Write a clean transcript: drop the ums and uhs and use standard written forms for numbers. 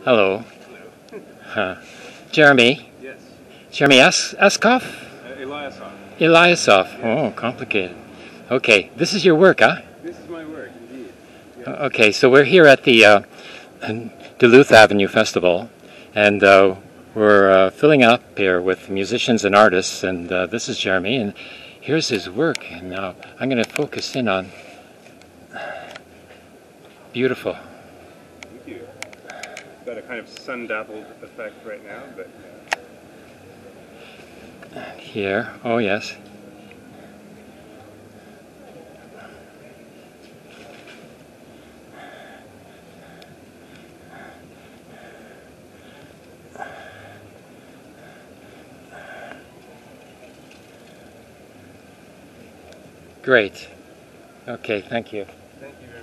Hello. Huh. Jeremy. Yes. Jeremy Eskoff? Eliosoff. Eliosoff. Oh, complicated. Okay, this is your work, huh? This is my work, indeed. Yes. Okay, so we're here at the Duluth Avenue Festival, and we're filling up here with musicians and artists, and this is Jeremy, and here's his work, and now I'm going to focus in on beautiful. Thank you. It's got a kind of sun-dappled effect right now, but... Here, oh yes. Great. Okay, thank you. Thank you.